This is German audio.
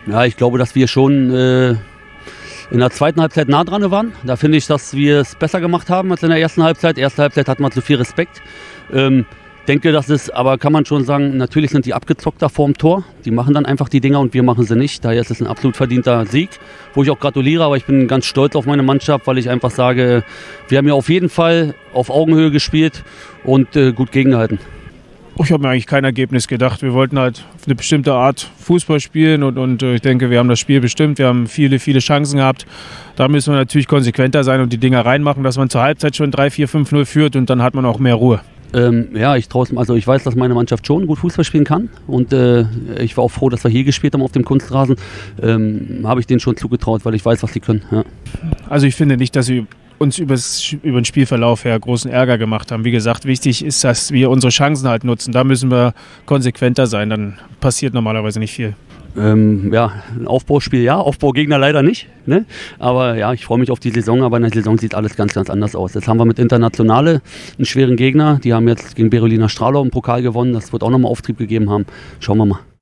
Ja, ich glaube, dass wir schon in der zweiten Halbzeit nah dran waren. Da finde ich, dass wir es besser gemacht haben als in der ersten Halbzeit. Erste Halbzeit hatten wir zu viel Respekt. Denke, das ist, aber kann man schon sagen, natürlich sind die abgezockt da vorm Tor. Die machen dann einfach die Dinger und wir machen sie nicht. Daher ist es ein absolut verdienter Sieg, wo ich auch gratuliere. Aber ich bin ganz stolz auf meine Mannschaft, weil ich einfach sage, wir haben ja auf jeden Fall auf Augenhöhe gespielt und gut gegengehalten. Ich habe mir eigentlich kein Ergebnis gedacht. Wir wollten halt auf eine bestimmte Art Fußball spielen und ich denke, wir haben das Spiel bestimmt. Wir haben viele Chancen gehabt. Da müssen wir natürlich konsequenter sein und die Dinger reinmachen, dass man zur Halbzeit schon 3-4-5-0 führt und dann hat man auch mehr Ruhe. Ja, ich weiß, dass meine Mannschaft schon gut Fußball spielen kann und ich war auch froh, dass wir hier gespielt haben auf dem Kunstrasen. Habe ich denen schon zugetraut, weil ich weiß, was sie können. Ja. Also ich finde nicht, dass sie uns über den Spielverlauf her großen Ärger gemacht haben. Wie gesagt, wichtig ist, dass wir unsere Chancen halt nutzen. Da müssen wir konsequenter sein, dann passiert normalerweise nicht viel. Ja, ein Aufbauspiel ja, Aufbaugegner leider nicht. Ne? Aber ja, ich freue mich auf die Saison, aber in der Saison sieht alles ganz, ganz anders aus. Jetzt haben wir mit Internationale einen schweren Gegner. Die haben jetzt gegen Berolina Stralau im Pokal gewonnen. Das wird auch nochmal Auftrieb gegeben haben. Schauen wir mal.